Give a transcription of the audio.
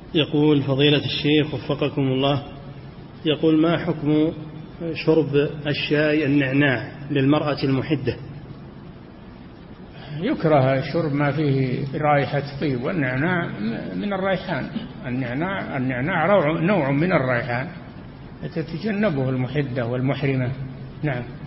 يقول فضيلة الشيخ وفقكم الله، يقول ما حكم شرب الشاي النعناع للمرأة المحدة؟ يكره شرب ما فيه رائحة طيب، والنعناع من الريحان. النعناع نوع من الريحان تتجنبه المحدة والمحرمة. نعم.